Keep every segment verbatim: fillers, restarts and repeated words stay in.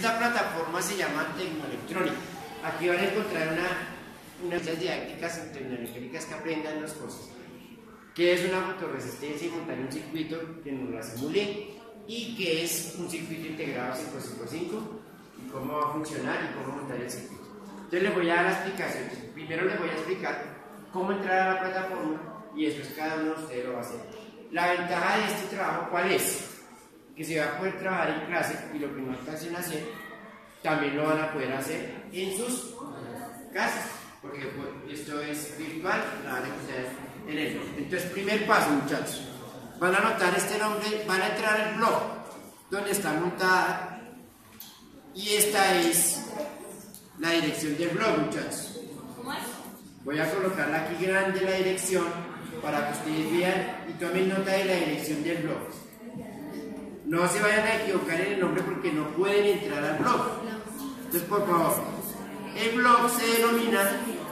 Esta plataforma se llama Tecnoelectrónica. Aquí van a encontrar una, unas didácticas en tecnoelectrónicas que aprendan las cosas. ¿Qué es una fotorresistencia y montar un circuito que nos la simule? ¿Y qué es un circuito integrado cinco cinco cinco? ¿Y cómo va a funcionar y cómo montar el circuito? Entonces les voy a dar la explicación. Primero les voy a explicar cómo entrar a la plataforma y después cada uno de ustedes lo va a hacer. La ventaja de este trabajo, ¿cuál es? Que se va a poder trabajar en clase y lo que no alcancen a hacer, también lo van a poder hacer en sus casas, porque pues, esto es virtual, la van a encontrar en el blog. Entonces, primer paso, muchachos, van a anotar este nombre, van a entrar al blog donde está montada y esta es la dirección del blog, muchachos. Voy a colocarla aquí grande la dirección para que ustedes vean y tomen nota de la dirección del blog. No se vayan a equivocar en el nombre porque no pueden entrar al blog. Entonces, por favor, el blog se denomina,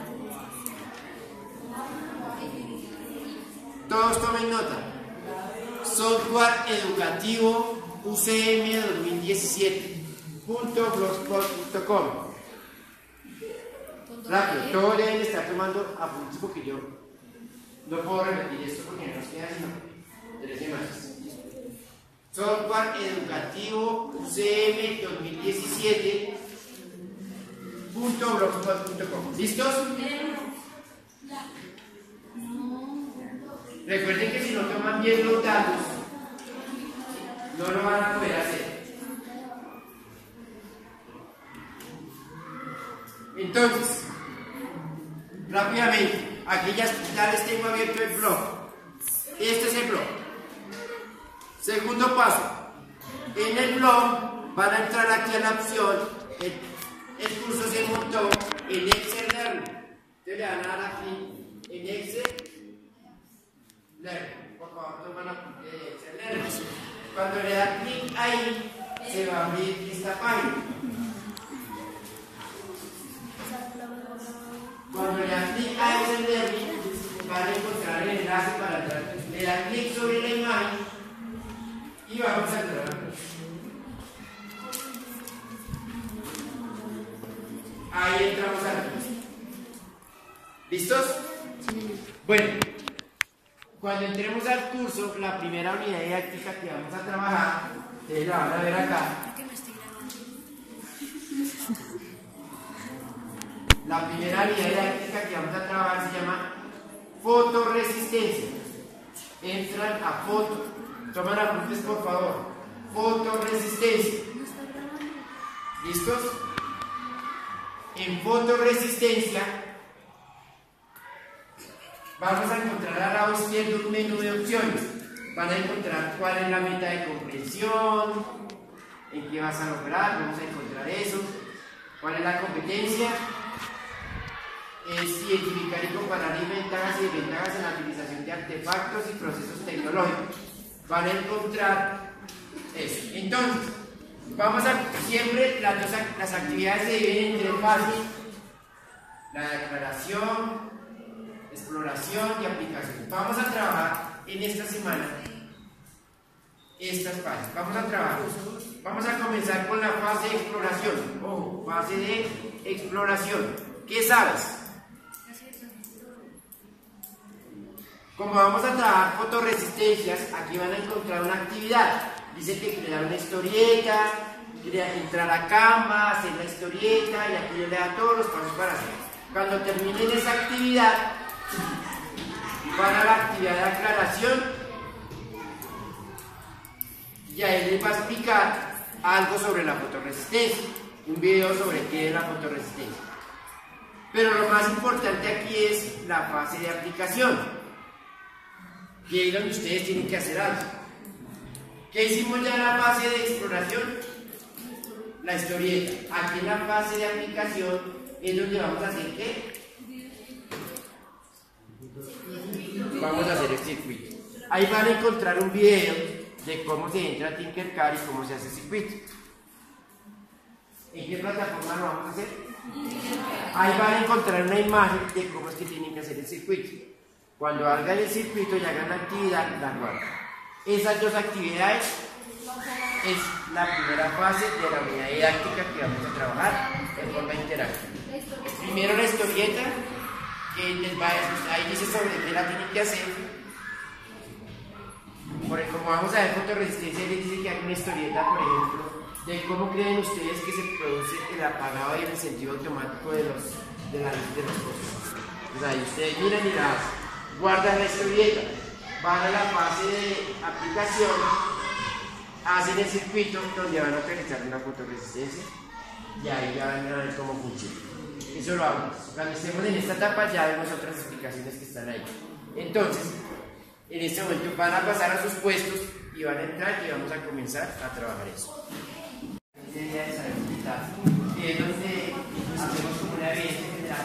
todos tomen nota, Software Educativo U C M dos mil diecisiete punto blogspot punto com. Rápido, todos deben estar tomando apuntes porque yo no puedo repetir esto porque no nos queda sino tres semanas. Software Educativo U C M dos mil diecisiete punto blogspot punto com. ¿Listos? Recuerden que si no toman bien los datos, no lo van a poder hacer. Entonces, rápidamente, aquí ya, ya les tengo abierto el blog. Este es el blog. Segundo paso, en el blog van a entrar aquí a la opción, el, el curso se montó en Excel Learning. Entonces le van a dar aquí en Excel Learning. Por favor, toman la de Excel Learning. Cuando le dan clic ahí, se va a abrir esta página. Cuando le dan clic a Excel Learning, van a encontrar el enlace para entrar. Le dan clic sobre la imagen y vamos a entrar. Ahí entramos al curso. ¿Listos? Sí. Bueno, cuando entremos al curso, la primera unidad didáctica que vamos a trabajar, ustedes la van a ver acá. La primera unidad didáctica que vamos a trabajar se llama fotorresistencia. Entran a foto. Toman apuntes, por favor. Fotorresistencia. ¿Listos? En fotorresistencia vamos a encontrar al lado izquierdo un menú de opciones. Van a encontrar cuál es la meta de comprensión, en qué vas a lograr, vamos a encontrar eso, cuál es la competencia, es identificar y comparar ventajas y desventajas en la utilización de artefactos y procesos tecnológicos. Van a encontrar eso. Entonces, vamos a, siempre las, dos, las actividades se dividen en tres fases: la declaración, exploración y aplicación. Vamos a trabajar en esta semana estas fases. Vamos a trabajar. Vamos a comenzar con la fase de exploración. Ojo, fase de exploración. ¿Qué sabes? Como vamos a trabajar fotorresistencias, aquí van a encontrar una actividad. Dice que crear una historieta, crear, entrar a Canva, hacer la historieta, y aquí yo le da todos los pasos para hacer. Cuando terminen esa actividad, van a la actividad de aclaración y ahí les va a explicar algo sobre la fotorresistencia, un video sobre qué es la fotorresistencia. Pero lo más importante aquí es la fase de aplicación. Y ahí es donde ustedes tienen que hacer algo. ¿Qué hicimos ya en la fase de exploración? La historieta. Aquí en la fase de aplicación es donde vamos a hacer ¿qué? Vamos a hacer el circuito. Ahí van a encontrar un video de cómo se entra a Tinkercad y cómo se hace el circuito. ¿En qué plataforma lo vamos a hacer? Ahí van a encontrar una imagen de cómo es que tienen que hacer el circuito. Cuando hagan el circuito y hagan la actividad, la guardan. Esas dos actividades es la primera fase de la unidad didáctica que vamos a trabajar de forma interactiva. Primero la historieta, que les va a, ahí dice sobre qué la tienen que hacer. Por como vamos a ver fotorresistencia, les dice que hay una historieta, por ejemplo, de cómo creen ustedes que se produce el apagado y el encendido automático de los, de la luz de los focos. Pues ahí ustedes miran y la guardan la historieta, van a la fase de aplicación, hacen el circuito donde van a utilizar una fotorresistencia y ahí ya van a ver cómo funciona. Eso lo hago. Cuando estemos en esta etapa ya vemos otras explicaciones que están ahí. Entonces, en este momento van a pasar a sus puestos y van a entrar y vamos a comenzar a trabajar eso. Sería esa actividad, que es donde hacemos como una evidencia general.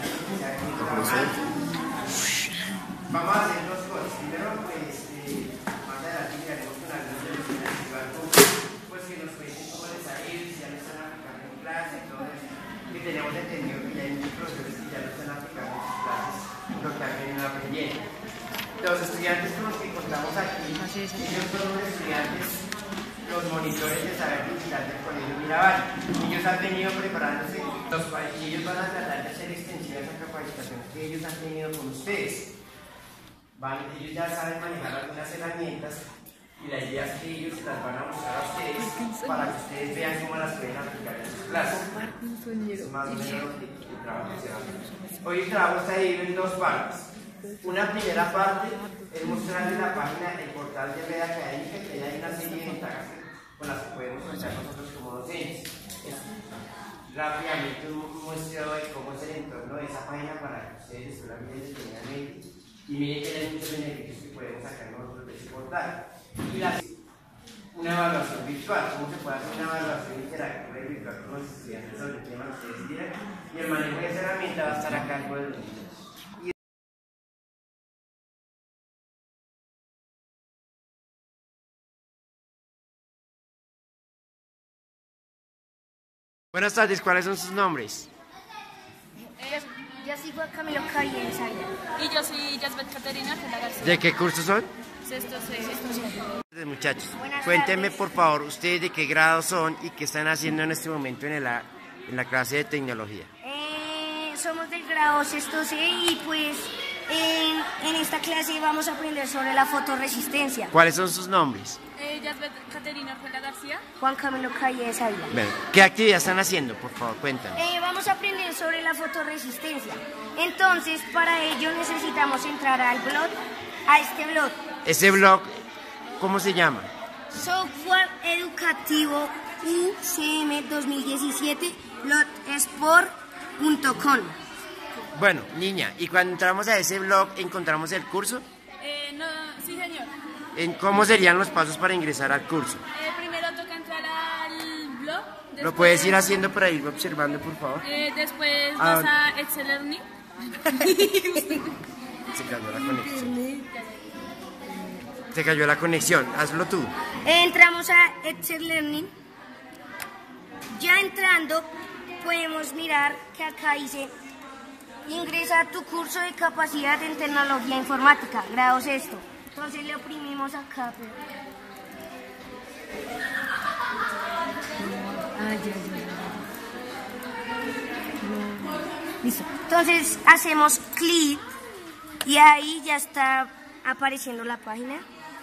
Vamos a hacer dos cosas. Primero, pues, eh, más adelante llegaremos con algunos de los que pues que nos cuenten cómo les ha ido, si ya lo están aplicando en clase y todo eso. Que tenemos entendido que ya hay muchos profesores que ya lo están aplicando en sus clases, lo que han venido aprendiendo. Los estudiantes con los que contamos aquí, ellos son los estudiantes, los monitores de saber digital del Colegio Mirabal. Ellos han venido preparándose los, y ellos van a tratar de hacer extensiva esa capacitación que ellos han tenido con ustedes. Van, ellos ya saben manejar algunas herramientas y la idea es que ellos las van a mostrar a ustedes para que ustedes vean cómo las pueden aplicar en sus clases. Es más o menos el trabajo que se hace. Hoy el trabajo está dividido en dos partes. Una primera parte es mostrarles la página del portal de red académica, que hay una serie de ventajas con las que podemos usar nosotros como docentes. Es rápidamente un muestreo de cómo es el entorno de esa página para que ustedes después miren detenidamente y miren que hay muchos beneficios que podemos sacar nosotros de ese portal. Y la una evaluación virtual, cómo se puede hacer una evaluación interactiva y virtual con los estudiantes sobre el tema que ustedes quieran, y el manejo de esa herramienta va a estar a cargo de los niños. Buenas tardes, ¿cuáles son sus nombres? Eh, yo soy Juan Camilo Calles. Y yo soy Yasbet Caterina García. ¿De qué curso son? Sexto C. Muchachos, Buenas cuéntenme tardes. por favor ustedes de qué grado son y qué están haciendo en este momento en la, en la clase de tecnología. Eh, somos del grado sexto C y pues en, en esta clase vamos a aprender sobre la fotorresistencia. ¿Cuáles son sus nombres? Eh, Yasbet Caterina Orjuela García. Juan Camilo Calles Ávila. Bueno, ¿qué actividad están haciendo? Por favor, cuéntanos. Eh, vamos a aprender sobre la fotorresistencia. Entonces, para ello necesitamos entrar al blog, a este blog. Ese blog, ¿cómo se llama? Software Educativo U C M dos mil diecisiete blogspot punto com. Bueno, niña, y cuando entramos a ese blog, ¿encontramos el curso? Eh, no, sí, señor. ¿En cómo serían los pasos para ingresar al curso? Eh, primero toca entrar al blog. Después, ¿Lo puedes ir haciendo para ir observando, por favor? Eh, después Ah, vas a Excel Learning. Se cayó la conexión. Se cayó la conexión, hazlo tú. Entramos a Excel Learning. Ya entrando, podemos mirar que acá dice: ingresa a tu curso de capacidad en tecnología informática, grado sexto. Entonces le oprimimos acá. Pero... Ah, ya, ya. No. Listo. Entonces hacemos clic y ahí ya está apareciendo la página.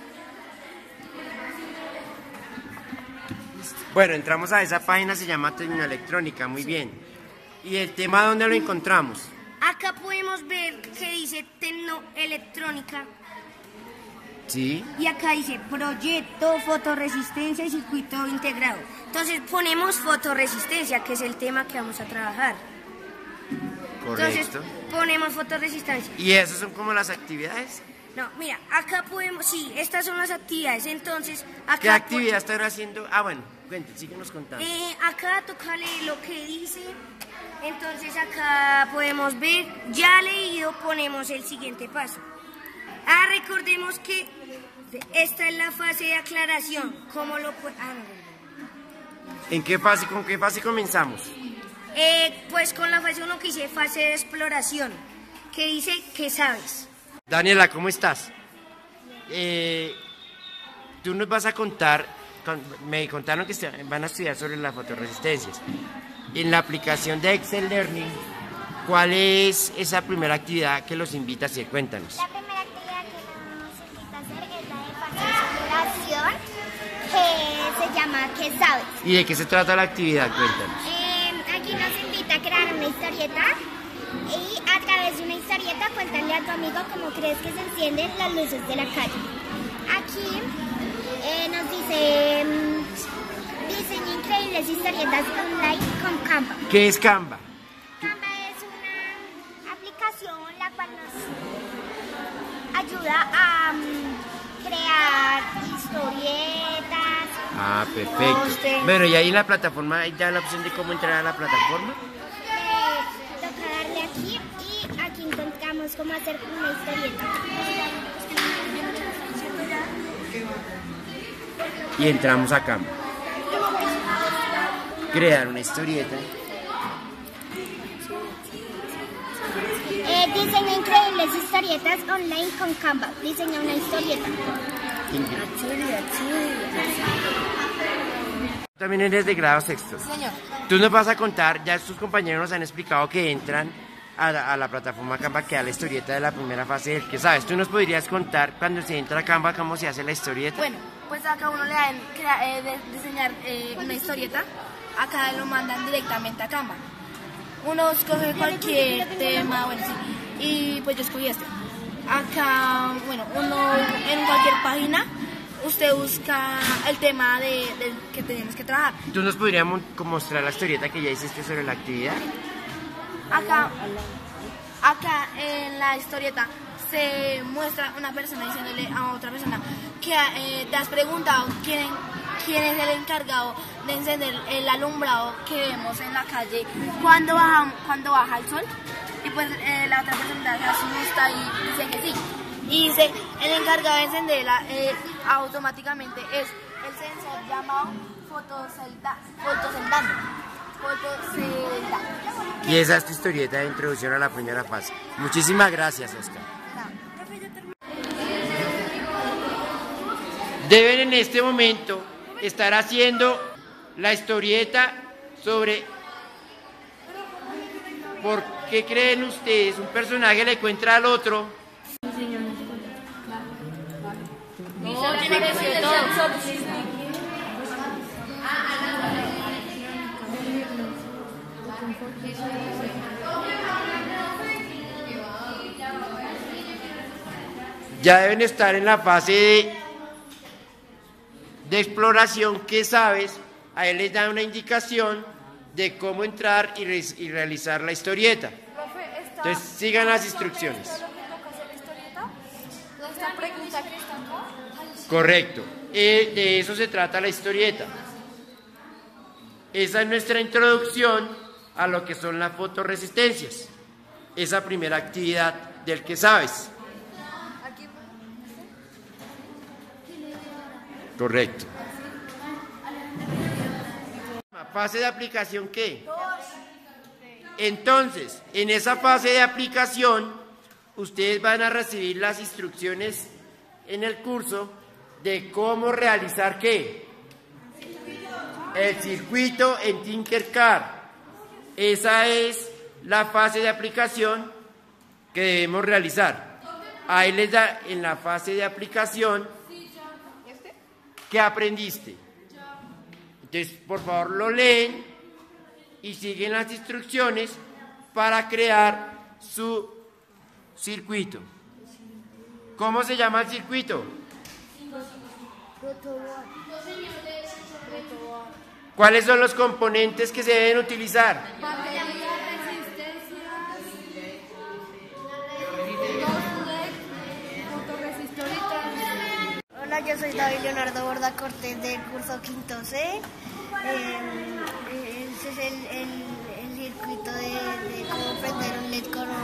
Bueno, entramos a esa página, se llama Tecnoelectrónica, muy bien. ¿Y el tema dónde lo encontramos? Acá podemos ver que dice Tecnoelectrónica Sí. y acá dice proyecto, fotorresistencia y circuito integrado. Entonces ponemos fotorresistencia, que es el tema que vamos a trabajar. Correcto. Entonces ponemos fotorresistencia. ¿Y esas son como las actividades? No, mira, acá podemos, sí, estas son las actividades. Entonces acá ¿Qué actividad están haciendo? Ah, bueno, cuenten, síguenos contando. Eh, acá toca leer lo que dice. Entonces acá podemos ver, ya leído, ponemos el siguiente paso. Ah, recordemos que esta es la fase de aclaración. ¿Cómo lo puede? Ah, no, no, no. ¿En qué fase, con qué fase comenzamos? Eh, pues con la fase uno que dice fase de exploración, que dice que sabes. Daniela, ¿cómo estás? Eh, tú nos vas a contar con- me contaron que estu- van a estudiar sobre las fotoresistencias. En la aplicación de Excel Learning, ¿cuál es esa primera actividad que los invita a hacer? Cuéntanos. La primera actividad que nos invita a hacer es la de participación, que se llama ¿Qué sabes? ¿Y de qué se trata la actividad? Cuéntanos. Eh, aquí nos invita a crear una historieta y a través de una historieta cuéntale a tu amigo cómo crees que se encienden las luces de la calle. Aquí eh, nos dice mm, diseña increíbles historietas online con Canva. ¿Qué es Canva? Canva es una aplicación la cual nos ayuda a mm, crear historietas. Ah, perfecto. Usted. Bueno, y ahí en la plataforma hay ya la opción de cómo entrar a la plataforma. Eh, toca darle aquí y aquí encontramos cómo hacer una historieta. Y entramos a Canva. Crear una historieta. Eh, diseña increíbles historietas online con Canva. Diseña una historieta. También eres de grado sexto. Señor. Tú nos vas a contar, ya tus compañeros nos han explicado que entran a la, a la plataforma Canva que da la historieta de la primera fase del que sabes. ¿Tú nos podrías contar cuando se entra a Canva cómo se hace la historieta? Bueno, pues acá uno le dan crea- eh, de- diseñar eh, una historieta, acá lo mandan directamente a Canva. Uno escoge cualquier tema, bueno, sí, y pues yo escogí este. Acá, bueno, uno en cualquier página, usted busca el tema de, de que tenemos que trabajar. ¿Tú nos podrías mo- mostrar la historieta que ya hiciste sobre la actividad? Acá, acá en la historieta se muestra una persona diciéndole a otra persona que eh, te has preguntado quién, quién es el encargado de encender el alumbrado que vemos en la calle cuando baja, cuando baja el sol. Y pues eh, la otra persona se asusta y dice que sí. Y dice, el encargado de encenderla eh, automáticamente es el sensor llamado fotocelda, fotoceldando. Fotocelda. Y esa es tu historieta de introducción a la primera fase. Muchísimas gracias, Oscar. Deben en este momento estar haciendo la historieta sobre por qué creen ustedes un personaje le encuentra al otro. No, tiene que ser todo. Ya deben estar en la fase de, de exploración. ¿Qué sabes? A él les da una indicación de cómo entrar y, re- y realizar la historieta. Entonces sigan las instrucciones. Esta pregunta que está acá. Correcto. Eh, de eso se trata la historieta. Esa es nuestra introducción a lo que son las fotoresistencias. Esa primera actividad del que sabes. Correcto. ¿Fase de aplicación qué? Entonces, en esa fase de aplicación, ustedes van a recibir las instrucciones en el curso de cómo realizar qué. El circuito en Tinkercad. Esa es la fase de aplicación que debemos realizar. Ahí les da en la fase de aplicación ¿qué aprendiste? Entonces, por favor, lo leen y siguen las instrucciones para crear su circuito. ¿Cómo se llama el circuito? ¿Cuáles son los componentes que se deben utilizar? Hola, yo soy David Leonardo Borda Cortés del curso quinto C. Eh, ese es el, el, el circuito de, de cómo prender un L E D con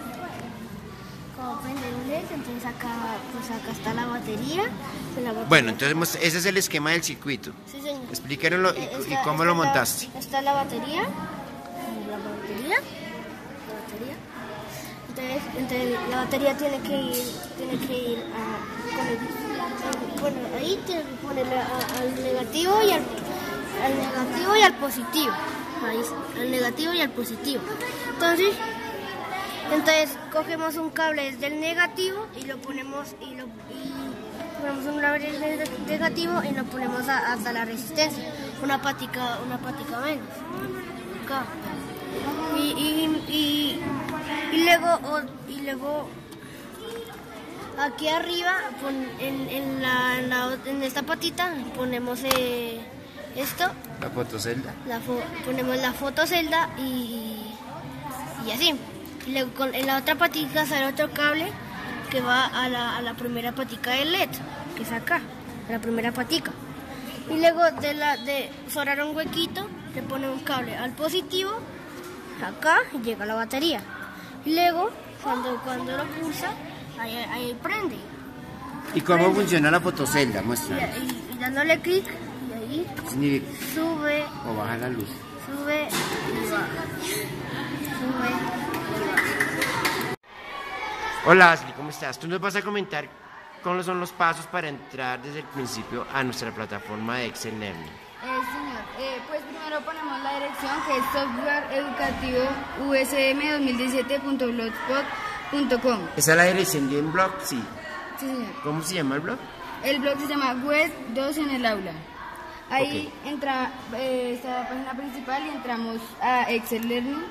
cómo prender un L E D. Entonces acá, pues acá está la batería. Pues la batería. Bueno, entonces ese es el esquema del circuito. Sí, señor. Explíquenlo y, Eh, y está- cómo está lo la- montaste. Está la batería. La batería. La batería. Entonces, entonces la batería tiene que ir, tiene que ir a, con el bueno, ahí tienes que ponerle a- al negativo y al, al negativo y al positivo. Ahí, al negativo y al positivo. Entonces, entonces cogemos un cable desde el negativo y lo ponemos y lo y ponemos un cable desde el negativo y lo ponemos a- hasta la resistencia. Una patica, una patica menos. Acá. Y, y, y, y luego o- y luego aquí arriba pon- en, en, la, en, la- en esta patita ponemos eh, esto, La fotocelda. la fo- ponemos la fotocelda y, y así. Y luego con, en la otra patica sale otro cable que va a la, a la primera patica del L E D, que es acá, a la primera patica. Y luego de la de sobrar un huequito, le pone un cable al positivo, acá, y llega la batería. Y luego, cuando, cuando lo pulsa, ahí, ahí prende. ¿Y cómo funciona la fotocelda? Y, Muestra. y- y dándole clic, y ahí Ni- sube, O baja la luz. sube y baja. Sube y baja. Hola Ashley, ¿cómo estás? Tú nos vas a comentar cuáles son los pasos para entrar desde el principio a nuestra plataforma de Excel Learning. Eh, señor, eh, pues primero ponemos la dirección que es software educativo u s m dos mil diecisiete punto blogspot punto com. ¿Esa es la dirección de un blog? Sí. Sí, señor. ¿Cómo se llama el blog? El blog se llama Web dos en el aula. Ahí entra eh, esta página principal y entramos a Excel Learning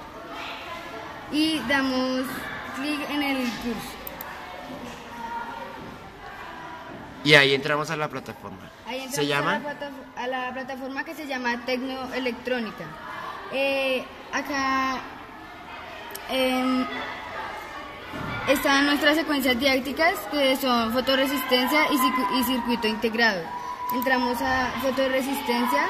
y damos clic en el curso. Y ahí entramos a la plataforma. Ahí entramos ¿Se llama? A, la plataf- a la plataforma que se llama Tecnoelectrónica. Eh, acá em, están nuestras secuencias didácticas que son fotoresistencia y, circu- y circuito integrado. Entramos a fotoresistencia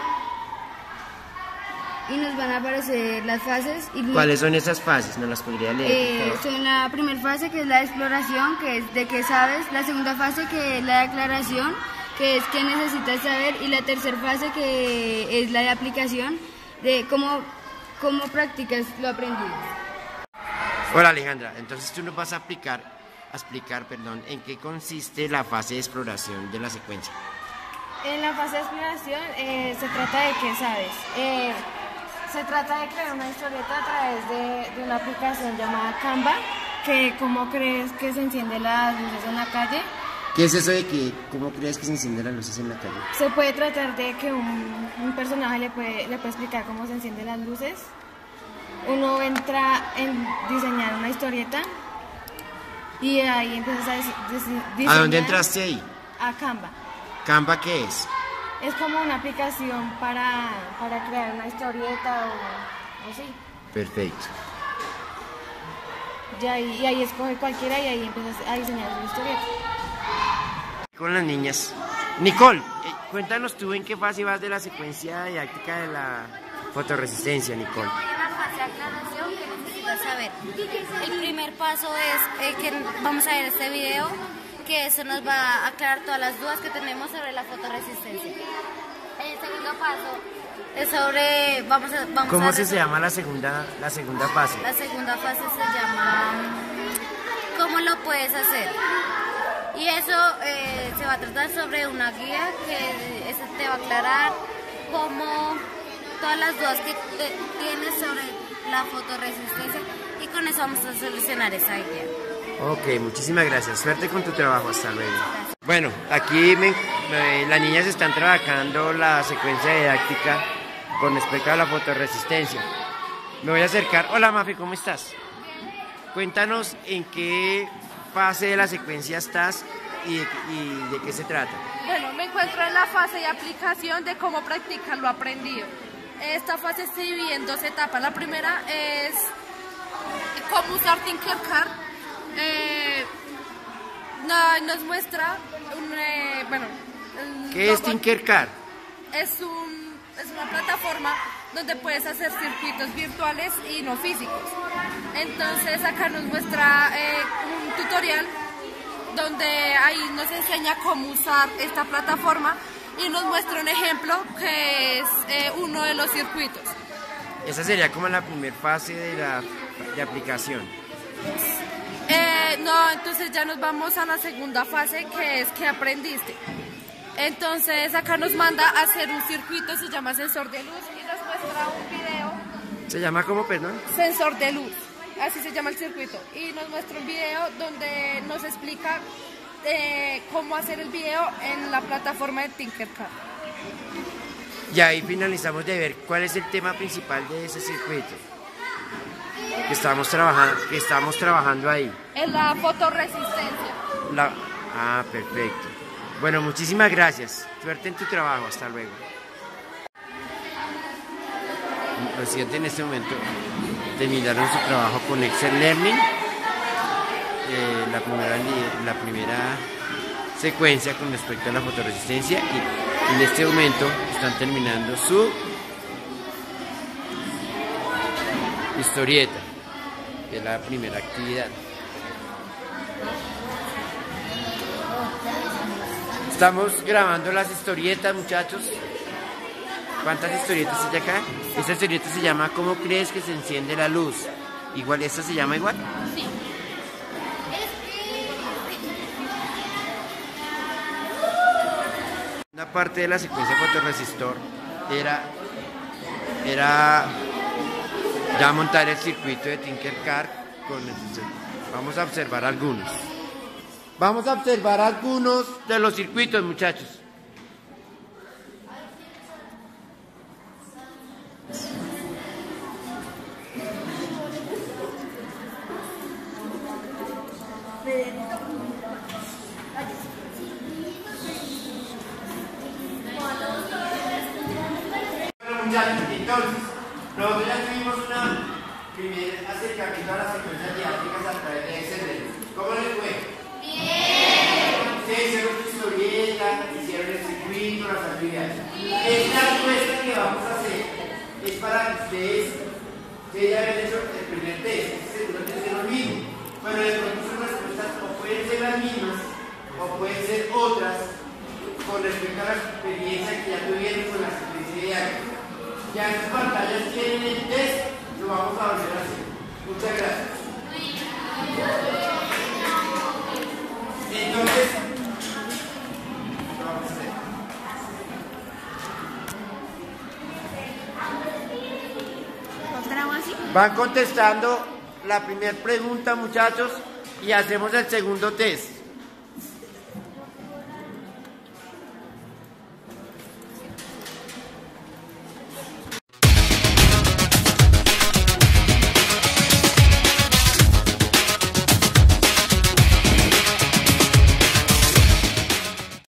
y nos van a aparecer las fases. Y ¿Cuáles son esas fases? ¿Nos las podría leer? eh, por favor? son la primera fase, que es la exploración, que es de qué sabes; la segunda fase, que es la declaración, que es qué necesitas saber; y la tercera fase, que es la de aplicación, de cómo, cómo practicas lo aprendido. Hola Alejandra, entonces tú nos vas a aplicar, a explicar, perdón, en qué consiste la fase de exploración de la secuencia. En la fase de exploración eh, se trata de qué sabes. Eh, se trata de crear una historieta a través de, de una aplicación llamada Canva, que cómo crees que se encienden las luces en la calle. ¿Qué es eso de que, cómo crees que se encienden las luces en la calle? Se puede tratar de que un, un personaje le puede, le puede explicar cómo se encienden las luces. Uno entra en diseñar una historieta y ahí empiezas a dise- dise- diseñar. ¿A dónde entraste ahí? A Canva. ¿Canva qué es? Es como una aplicación para, para crear una historieta o, o así. Perfecto. Y ahí, y ahí escoge cualquiera y ahí empiezas a diseñar una historieta. Con las niñas. Nicole, eh, cuéntanos tú en qué fase vas de la secuencia didáctica de la fotoresistencia, Nicole. La fase de aclaración que necesitas saber. El primer paso es eh, que vamos a ver este video, que eso nos va a aclarar todas las dudas que tenemos sobre la fotoresistencia. El segundo paso es sobre, vamos a, vamos ¿Cómo a se llama la segunda, la segunda fase? La segunda fase se llama ¿cómo lo puedes hacer? Y eso eh, se va a tratar sobre una guía que eso te va a aclarar cómo todas las dudas que te- tienes sobre la fotoresistencia, y con eso vamos a solucionar esa guía. Ok, muchísimas gracias. Suerte con tu trabajo. Hasta luego. Bueno, aquí me- me- las niñas están trabajando la secuencia didáctica con respecto a la fotoresistencia. Me voy a acercar. Hola Mafi, ¿cómo estás? Cuéntanos en qué fase de la secuencia estás y de, y de qué se trata. Bueno, me encuentro en la fase de aplicación de cómo practicar lo aprendido. Esta fase se divide en dos etapas. La primera es cómo usar Tinkercad. Eh, no- nos muestra un, eh, bueno, el ¿Qué es logo- Tinkercad? Es, un, es una plataforma donde puedes hacer circuitos virtuales y no físicos. Entonces acá nos muestra eh, un tutorial donde ahí nos enseña cómo usar esta plataforma y nos muestra un ejemplo que es eh, uno de los circuitos. Esa sería como la primera fase de la de aplicación. Eh, Eh, no, entonces ya nos vamos a la segunda fase, que es ¿qué aprendiste? Entonces acá nos manda a hacer un circuito, se llama sensor de luz, y nos muestra un video. ¿Se llama cómo, perdón? Sensor de luz, así se llama el circuito. Y nos muestra un video donde nos explica eh, cómo hacer el video en la plataforma de Tinkercad. Y ahí finalizamos de ver cuál es el tema principal de ese circuito que estamos trabajando, que estamos trabajando ahí. Es la fotorresistencia. La... Ah, perfecto. Bueno, muchísimas gracias. Suerte en tu trabajo. Hasta luego. Recién en este momento terminaron su trabajo con Excel Learning. Eh, la, primera, la primera secuencia con respecto a la fotorresistencia, y en este momento están terminando su historieta, que es la primera actividad. Estamos grabando las historietas, muchachos. ¿Cuántas historietas hay acá? Esta historieta se llama ¿Cómo crees que se enciende la luz? Igual, ¿esta se llama igual? Sí. Una parte de la secuencia fotorresistor era, era ya montar el circuito de Tinkercad con el, vamos a observar algunos. Vamos a observar algunos de los circuitos, muchachos. Bueno, muchachos, entonces, nosotros ya tuvimos una primer acercamiento a las secuencias didácticas a través de Excel. ¿Cómo les fue? Bien. Ustedes hicieron su historieta, hicieron el circuito, las actividades. Esta encuesta que vamos a hacer es para que ustedes, que ya habían hecho el primer test, el segundo test es lo mismo. Bueno, de pronto son respuestas o pueden ser las mismas o pueden ser otras con respecto a la experiencia que ya tuvieron con la secuencia didáctica. Ya en sus pantallas tienen el test, lo vamos a volver a hacer. Muchas gracias. Entonces, vamos a hacer. Van contestando la primera pregunta, muchachos, y hacemos el segundo test.